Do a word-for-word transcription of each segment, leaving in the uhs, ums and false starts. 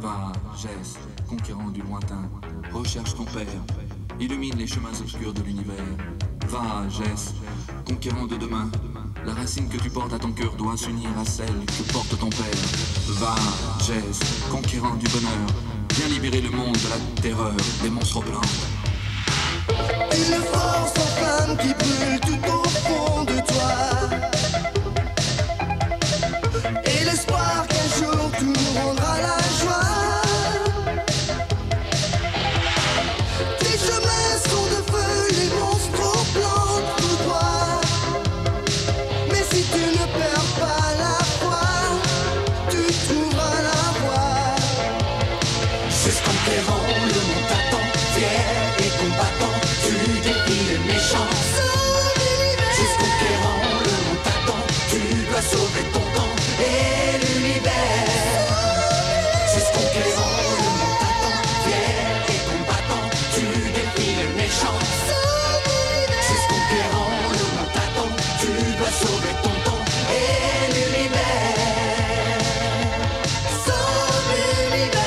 Va, Jess, conquérant du lointain, recherche ton père, illumine les chemins obscurs de l'univers. Va, Jess, conquérant de demain, la racine que tu portes à ton cœur doit s'unir à celle que porte ton père. Va, Jess, conquérant du bonheur, viens libérer le monde de la terreur des monstres blancs. Une force en flamme qui brûle tout au fond de toi. Et l'espoir qu'un jour tout nous rendra la joie. Tes chemins sont de feu, les monstres plantent tout droit. Mais si tu ne perds pas la foi, tu trouveras la voie. C'est ce conquérant, le monde t'attend, fier et combattant. Tu défies les méchants. C'est ce conquérant, le monde t'attend. Tu dois sauver ton temps et l'univers. C'est ce conquérant, le monde t'attend. Fier et combattant, tu défies les méchants. C'est ce conquérant, le monde t'attend. Tu dois sauver ton temps et l'univers. Sauve l'univers.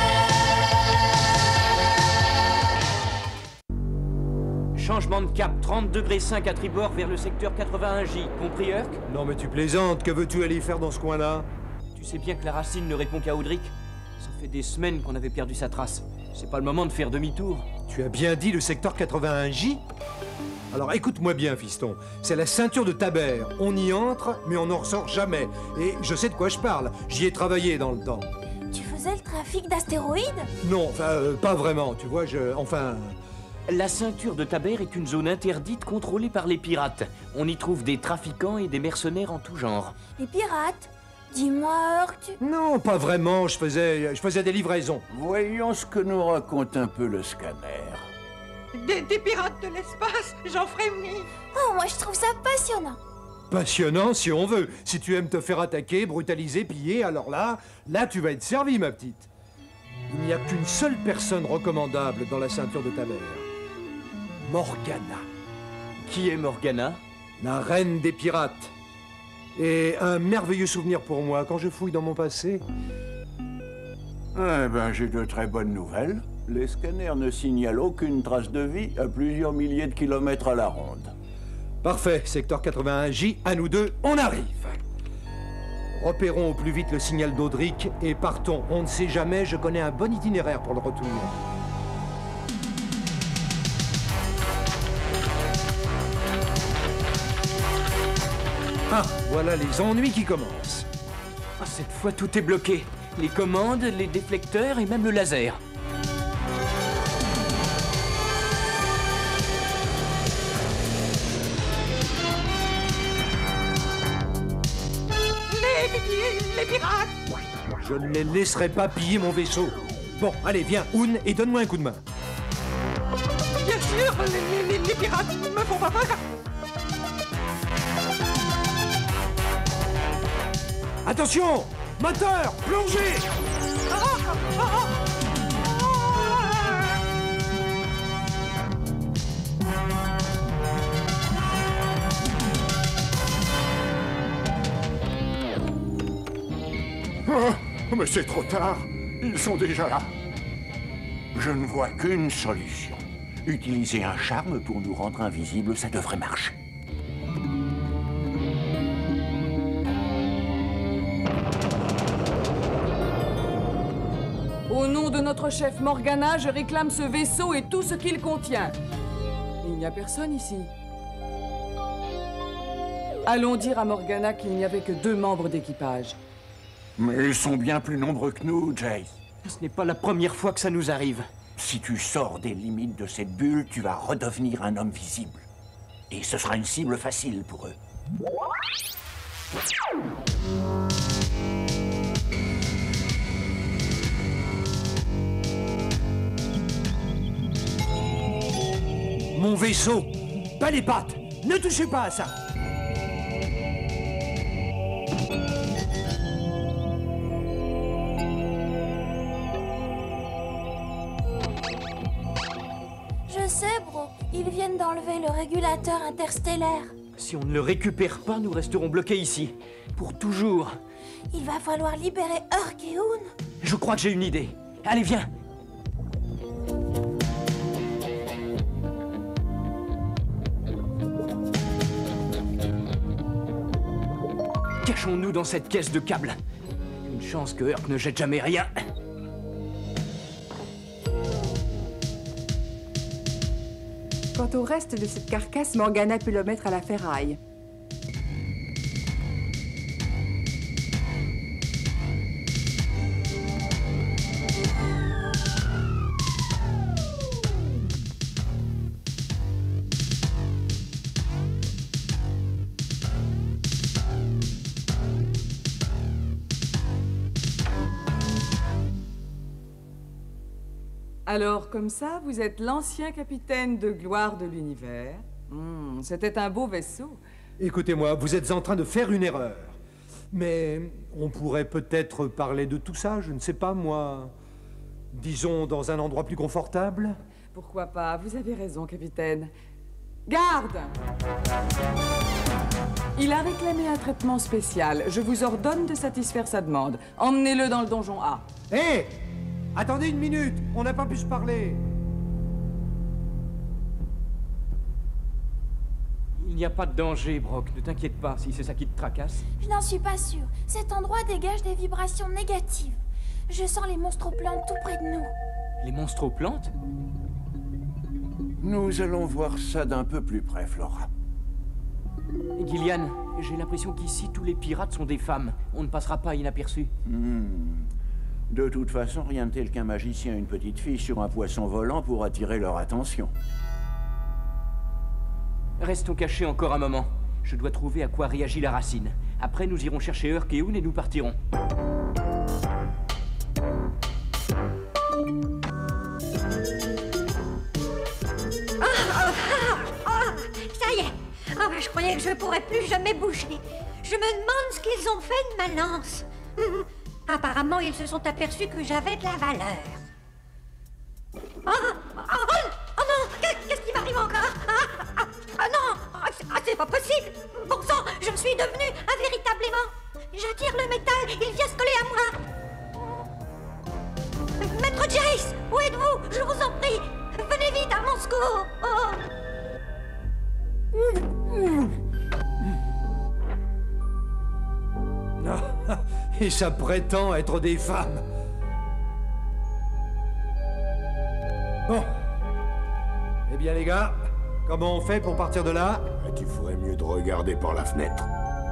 Changement de cap, trente degrés cinq à tribord vers le secteur quatre-vingt-un J. Compris, Herc? Non mais tu plaisantes, que veux-tu aller faire dans ce coin-là? Tu sais bien que la racine ne répond qu'à Audric. Ça fait des semaines qu'on avait perdu sa trace. C'est pas le moment de faire demi-tour. Tu as bien dit le secteur quatre-vingt-un J? Alors écoute-moi bien, fiston. C'est la ceinture de Tabert. On y entre, mais on n'en ressort jamais. Et je sais de quoi je parle. J'y ai travaillé dans le temps. Tu faisais le trafic d'astéroïdes? Non, enfin, euh, pas vraiment, tu vois, je... Enfin... La ceinture de Tabert est une zone interdite contrôlée par les pirates. On y trouve des trafiquants et des mercenaires en tout genre. Les pirates? Dis-moi, Herc, tu... Non, pas vraiment, je faisais, je faisais des livraisons. Voyons ce que nous raconte un peu le scanner. Des, des pirates de l'espace, j'en frémis. Oh, moi je trouve ça passionnant. Passionnant si on veut. Si tu aimes te faire attaquer, brutaliser, piller, alors là, là tu vas être servi, ma petite. Il n'y a qu'une seule personne recommandable dans la ceinture de Tabert. Morgana. Qui est Morgana? La reine des pirates. Et un merveilleux souvenir pour moi quand je fouille dans mon passé. Eh ben, j'ai de très bonnes nouvelles. Les scanners ne signalent aucune trace de vie à plusieurs milliers de kilomètres à la ronde. Parfait, secteur quatre-vingt-un J, à nous deux, on arrive. Repérons au plus vite le signal d'Audric et partons. On ne sait jamais, je connais un bon itinéraire pour le retour. Ah, voilà les ennuis qui commencent. Ah, cette fois, tout est bloqué. Les commandes, les déflecteurs et même le laser. Les, les pirates. Je ne les laisserai pas piller mon vaisseau. Bon, allez, viens, Oun, et donne-moi un coup de main. Bien sûr, les, les, les pirates me font pas peur. Attention! Moteur! Plongée! Ah, ah, ah. Oh, mais c'est trop tard. Ils sont déjà là. Je ne vois qu'une solution. Utiliser un charme pour nous rendre invisibles, ça devrait marcher. Au nom de notre chef Morgana, je réclame ce vaisseau et tout ce qu'il contient. Il n'y a personne ici. Allons dire à Morgana qu'il n'y avait que deux membres d'équipage. Mais ils sont bien plus nombreux que nous, Jace. Ce n'est pas la première fois que ça nous arrive. Si tu sors des limites de cette bulle, tu vas redevenir un homme visible. Et ce sera une cible facile pour eux. Mon vaisseau! Pas les pattes! Ne touchez pas à ça! Je sais, bro. Ils viennent d'enlever le régulateur interstellaire. Si on ne le récupère pas, nous resterons bloqués ici. Pour toujours. Il va falloir libérer Herc et Oun. Je crois que j'ai une idée. Allez, viens. Cachons-nous dans cette caisse de câbles. Une chance que Herc ne jette jamais rien. Quant au reste de cette carcasse, Morgana peut le mettre à la ferraille. Alors, comme ça, vous êtes l'ancien capitaine de gloire de l'univers. Hmm, c'était un beau vaisseau. Écoutez-moi, vous êtes en train de faire une erreur. Mais on pourrait peut-être parler de tout ça, je ne sais pas, moi. Disons, dans un endroit plus confortable. Pourquoi pas? Vous avez raison, capitaine. Garde! Il a réclamé un traitement spécial. Je vous ordonne de satisfaire sa demande. Emmenez-le dans le donjon A. Hé hey! Attendez une minute, on n'a pas pu se parler. Il n'y a pas de danger, Brock. Ne t'inquiète pas si c'est ça qui te tracasse. Je n'en suis pas sûre. Cet endroit dégage des vibrations négatives. Je sens les monstroplantes tout près de nous. Les monstroplantes? Nous allons voir ça d'un peu plus près, Flora. Et Gillian, j'ai l'impression qu'ici, tous les pirates sont des femmes. On ne passera pas inaperçu. Hmm. De toute façon, rien de tel qu'un magicien et une petite fille sur un poisson volant pour attirer leur attention. Restons cachés encore un moment. Je dois trouver à quoi réagit la racine. Après, nous irons chercher Herc et Hoon et nous partirons. Oh, oh, oh, oh, ça y est. Oh, je croyais que je pourrais plus jamais bouger. Je me demande ce qu'ils ont fait de ma lance. Apparemment, ils se sont aperçus que j'avais de la valeur. Oh, oh, oh, oh non, qu'est-ce qui m'arrive encore? Ah, ah, ah non, ah, c'est pas possible. Bon sang, je suis devenu un véritable aimant. J'attire le métal, il vient se coller à moi. Maître Jace, où êtes-vous? Je vous en prie, venez vite à mon secours. Oh. Et ça prétend être des femmes. Bon. Eh bien les gars, comment on fait pour partir de là? Tu ferais mieux de regarder par la fenêtre.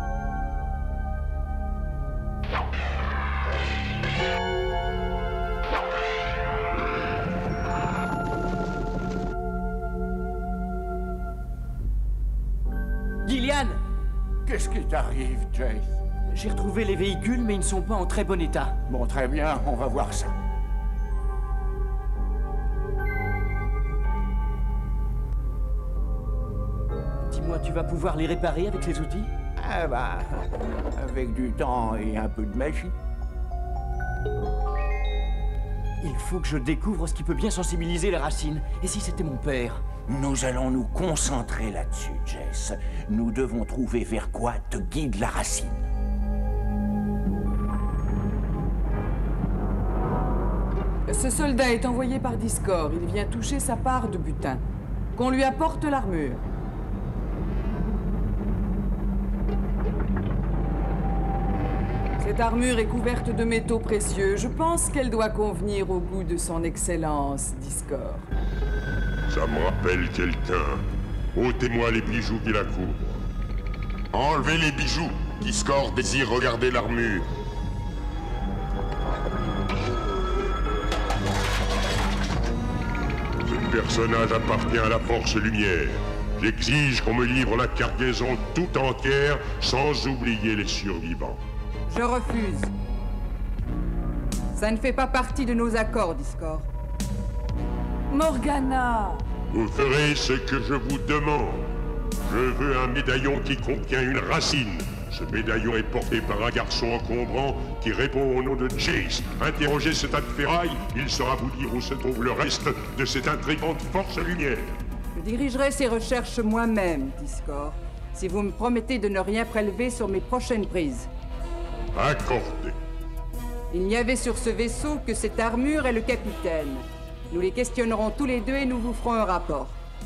Gillian! Qu'est-ce qui t'arrive, Jace? J'ai retrouvé les véhicules, mais ils ne sont pas en très bon état. Bon, très bien, on va voir ça. Dis-moi, tu vas pouvoir les réparer avec ces outils? Ah bah, avec du temps et un peu de magie. Il faut que je découvre ce qui peut bien sensibiliser la racine. Et si c'était mon père? Nous allons nous concentrer là-dessus, Jess. Nous devons trouver vers quoi te guide la racine. Ce soldat est envoyé par Discord. Il vient toucher sa part de butin. Qu'on lui apporte l'armure. Cette armure est couverte de métaux précieux. Je pense qu'elle doit convenir au goût de son excellence, Discord. Ça me rappelle quelqu'un. Ôtez-moi les bijoux qui la couvrent. Enlevez les bijoux. Discord désire regarder l'armure. Ce personnage appartient à la Force Lumière. J'exige qu'on me livre la cargaison tout entière, sans oublier les survivants. Je refuse. Ça ne fait pas partie de nos accords, Discord. Morgana! Vous ferez ce que je vous demande. Je veux un médaillon qui contient une racine. Ce médaillon est porté par un garçon encombrant qui répond au nom de Jace. Interrogez ce tas de ferraille, il saura vous dire où se trouve le reste de cette intrigante Force Lumière. Je dirigerai ces recherches moi-même, Discord, si vous me promettez de ne rien prélever sur mes prochaines prises. Accordé. Il n'y avait sur ce vaisseau que cette armure et le capitaine. Nous les questionnerons tous les deux et nous vous ferons un rapport.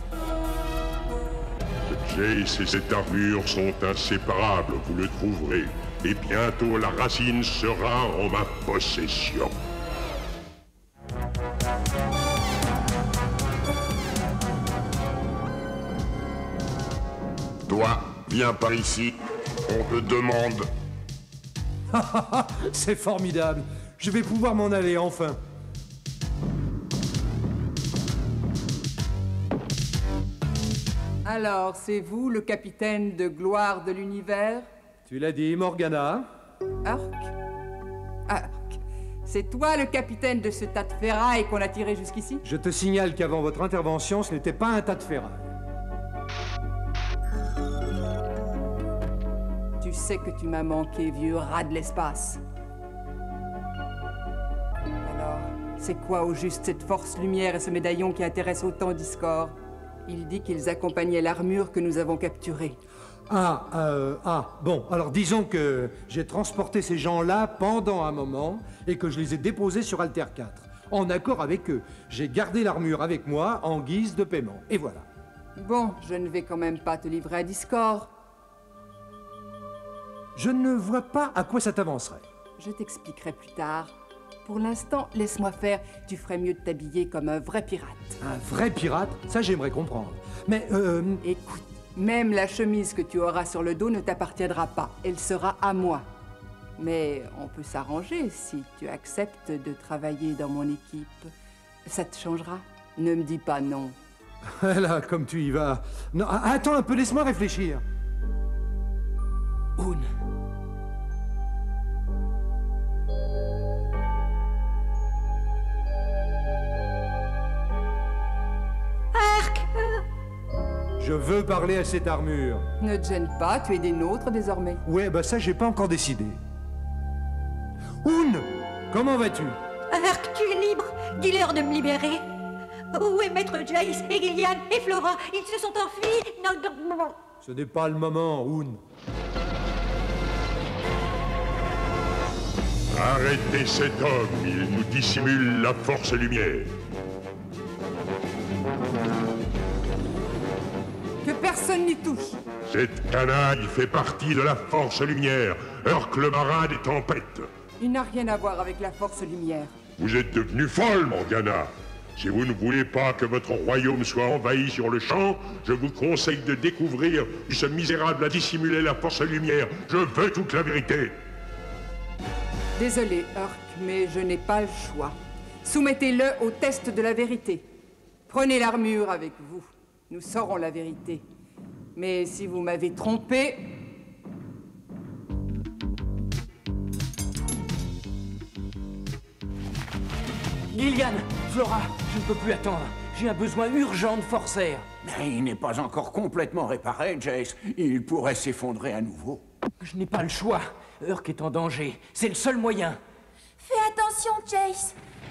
Jace et cette armure sont inséparables, vous le trouverez. Et bientôt la racine sera en ma possession. Toi, viens par ici. On te demande. C'est formidable. Je vais pouvoir m'en aller, enfin. Alors, c'est vous, le capitaine de gloire de l'univers? Tu l'as dit, Morgana. Urk? Urk. C'est toi le capitaine de ce tas de ferraille qu'on a tiré jusqu'ici? Je te signale qu'avant votre intervention, ce n'était pas un tas de ferraille. Tu sais que tu m'as manqué, vieux rat de l'espace. Alors, c'est quoi au juste cette force lumière et ce médaillon qui intéresse autant Discord? Il dit qu'ils accompagnaient l'armure que nous avons capturée. Ah, euh, ah, bon, alors disons que j'ai transporté ces gens-là pendant un moment et que je les ai déposés sur Alter quatre. En accord avec eux, j'ai gardé l'armure avec moi en guise de paiement. Et voilà. Bon, je ne vais quand même pas te livrer à Discord. Je ne vois pas à quoi ça t'avancerait. Je t'expliquerai plus tard. Pour l'instant, laisse-moi faire. Tu ferais mieux de t'habiller comme un vrai pirate. Un vrai pirate? Ça, j'aimerais comprendre. Mais, euh... Écoute, même la chemise que tu auras sur le dos ne t'appartiendra pas. Elle sera à moi. Mais on peut s'arranger si tu acceptes de travailler dans mon équipe. Ça te changera? Ne me dis pas non. Là, comme tu y vas. Non, attends un peu, laisse-moi réfléchir. Oun. Je veux parler à cette armure. Ne te gêne pas, tu es des nôtres désormais. Ouais, bah ça, j'ai pas encore décidé. Oun, comment vas-tu? Urk, tu es libre. Dis-leur de me libérer. Où est Maître Jace et Gillian et Flora? Ils se sont enfuis. Non, non, non. Ce n'est pas le moment, Oun. Arrêtez cet homme, il nous dissimule la force lumière. Que personne n'y touche. Cette canaille fait partie de la force lumière, Urk le marin des tempêtes. Il n'a rien à voir avec la force lumière. Vous êtes devenue folle, Morgana. Si vous ne voulez pas que votre royaume soit envahi sur le champ, je vous conseille de découvrir qui ce misérable a dissimulé la force lumière. Je veux toute la vérité. Désolé, Urk, mais je n'ai pas le choix. Soumettez-le au test de la vérité. Prenez l'armure avec vous. Nous saurons la vérité. Mais si vous m'avez trompé... Gillian, Flora, je ne peux plus attendre. J'ai un besoin urgent de forcer. Mais il n'est pas encore complètement réparé, Jace. Il pourrait s'effondrer à nouveau. Je n'ai pas le choix. Urk est en danger. C'est le seul moyen. Fais attention, Jace.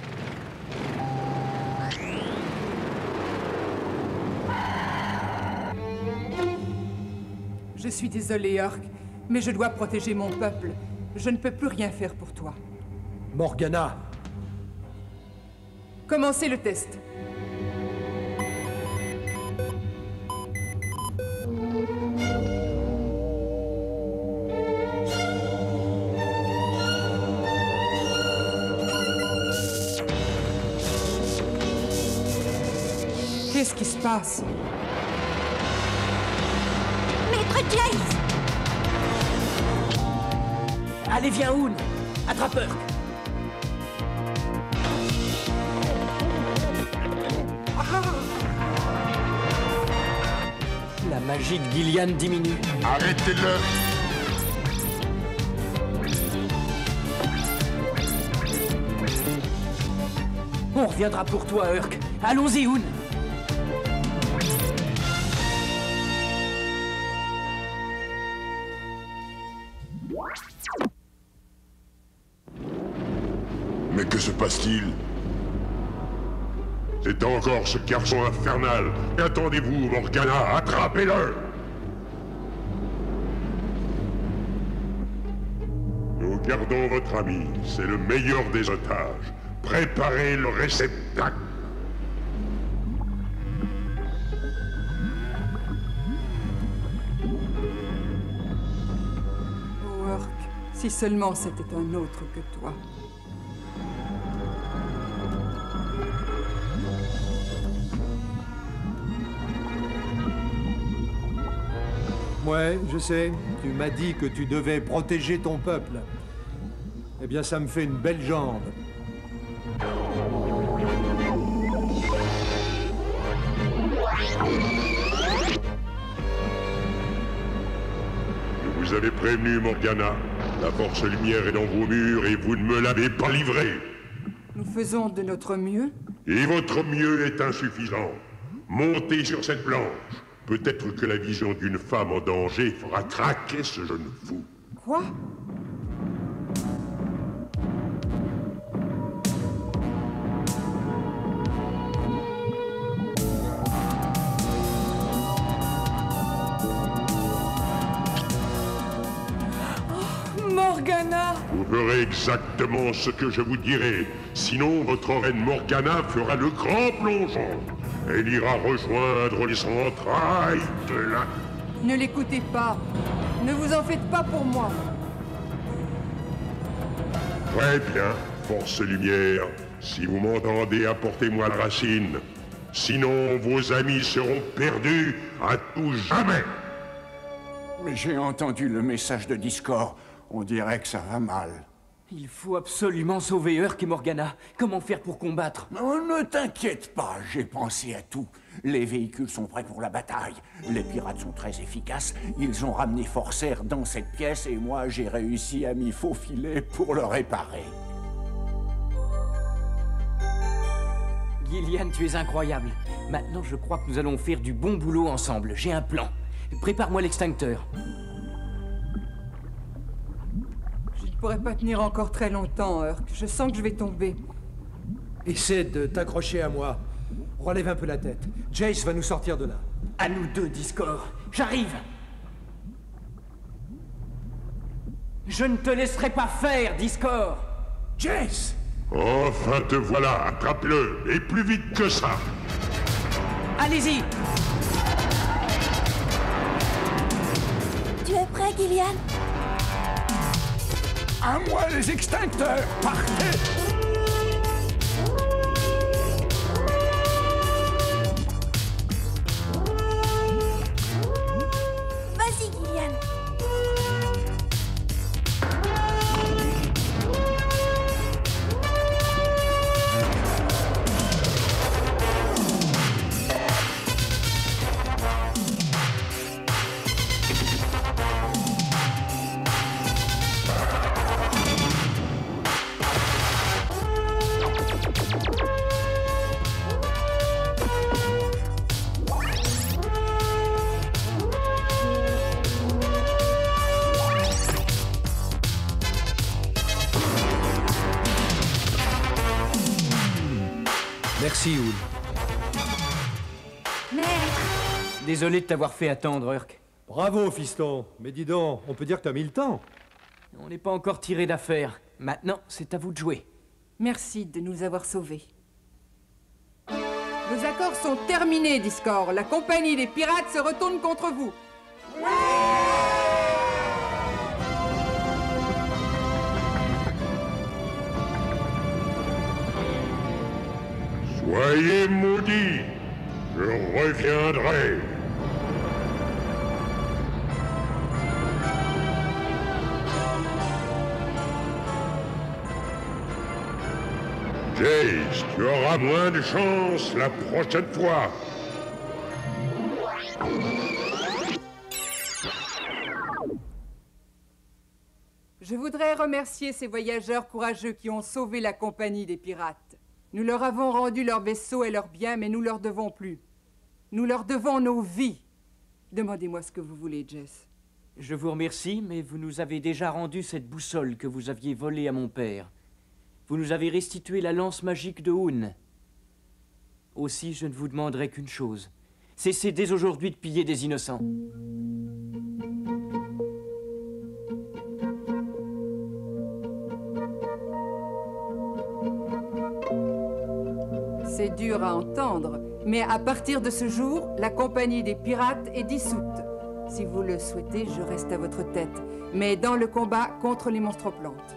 Je suis désolé, Urk, mais je dois protéger mon peuple. Je ne peux plus rien faire pour toi. Morgana. Commencez le test. Qu'est-ce qui se passe? Maître Jace! Allez, viens, Oun. Attrape Urk. La magie de Gillian diminue. Arrêtez-le! On reviendra pour toi, Urk. Allons-y, Oun. Mais que se passe-t-il? C'est encore ce garçon infernal. Qu'attendez-vous, Morgana? Attrapez-le! Nous Gardons votre ami, c'est le meilleur des otages. Préparez le réceptacle. Oh, Urk, si seulement c'était un autre que toi. Ouais, je sais. Tu m'as dit que tu devais protéger ton peuple. Eh bien, ça me fait une belle jambe. Je vous avais prévenu, Morgana. La force lumière est dans vos murs et vous ne me l'avez pas livrée. Nous faisons de notre mieux. Et votre mieux est insuffisant. Montez sur cette planche. Peut-être que la vision d'une femme en danger fera craquer ce jeune fou. Quoi? Oh, Morgana! Vous ferez exactement ce que je vous dirai. Sinon, votre reine Morgana fera le grand plongeon. Elle ira rejoindre les entrailles de la... Ne l'écoutez pas. Ne vous en faites pas pour moi. Très bien, force lumière. Si vous m'entendez, apportez-moi la racine. Sinon, vos amis seront perdus à tout jamais. Mais j'ai entendu le message de Discord. On dirait que ça va mal. Il faut absolument sauver Urk et Morgana. Comment faire pour combattre? Non, ne t'inquiète pas, j'ai pensé à tout. Les véhicules sont prêts pour la bataille. Les pirates sont très efficaces. Ils ont ramené Forcer dans cette pièce et moi, j'ai réussi à m'y faufiler pour le réparer. Gillian, tu es incroyable. Maintenant, je crois que nous allons faire du bon boulot ensemble. J'ai un plan. Prépare-moi l'extincteur. Je ne pourrais pas tenir encore très longtemps, Urk. Je sens que je vais tomber. Essaie de t'accrocher à moi. Relève un peu la tête. Jace va nous sortir de là. À nous deux, Discord. J'arrive. Je ne te laisserai pas faire, Discord. Jace! Enfin te voilà, attrape-le, et plus vite que ça. Allez-y. Tu es prêt, Gillian? À moi les extincteurs! Partez! Vas-y, Gillian. Merci, Houl. Mais... Désolé de t'avoir fait attendre, Urk. Bravo, fiston. Mais dis donc, on peut dire que t'as mis le temps. On n'est pas encore tiré d'affaire. Maintenant, c'est à vous de jouer. Merci de nous avoir sauvés. Vos accords sont terminés, Discord. La compagnie des pirates se retourne contre vous. Soyez maudits, je reviendrai. Jace, tu auras moins de chance la prochaine fois. Je voudrais remercier ces voyageurs courageux qui ont sauvé la compagnie des pirates. Nous leur avons rendu leur vaisseau et leurs biens, mais nous leur devons plus. Nous leur devons nos vies. Demandez-moi ce que vous voulez, Jess. Je vous remercie, mais vous nous avez déjà rendu cette boussole que vous aviez volée à mon père. Vous nous avez restitué la lance magique de Houn. Aussi, je ne vous demanderai qu'une chose. Cessez dès aujourd'hui de piller des innocents. C'est dur à entendre, mais à partir de ce jour, la compagnie des pirates est dissoute. Si vous le souhaitez, je reste à votre tête, mais dans le combat contre les monstroplantes.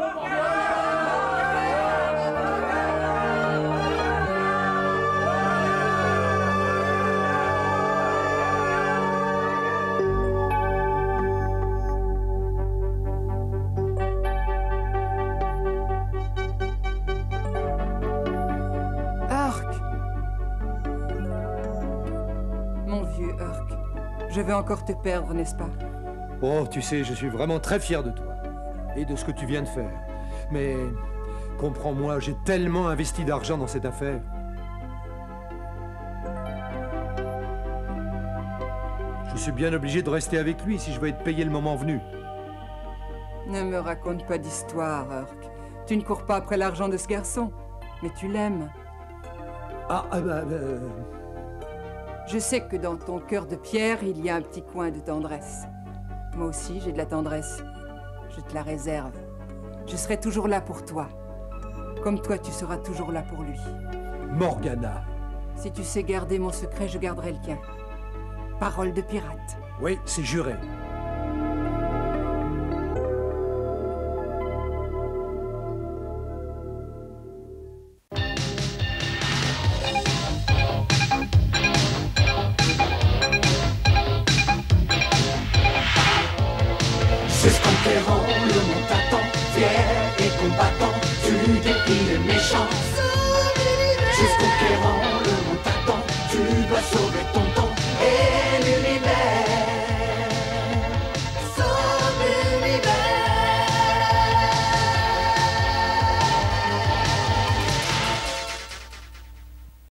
Je vais encore te perdre, n'est-ce pas? Oh, tu sais, je suis vraiment très fier de toi. Et de ce que tu viens de faire. Mais, comprends-moi, j'ai tellement investi d'argent dans cette affaire. Je suis bien obligé de rester avec lui si je veux être payé le moment venu. Ne me raconte pas d'histoire, Urk. Tu ne cours pas après l'argent de ce garçon, mais tu l'aimes. Ah, ah bah... bah... Je sais que dans ton cœur de pierre, il y a un petit coin de tendresse. Moi aussi, j'ai de la tendresse. Je te la réserve. Je serai toujours là pour toi. Comme toi, tu seras toujours là pour lui. Morgana. Si tu sais garder mon secret, je garderai le tien. Parole de pirate. Oui, c'est juré.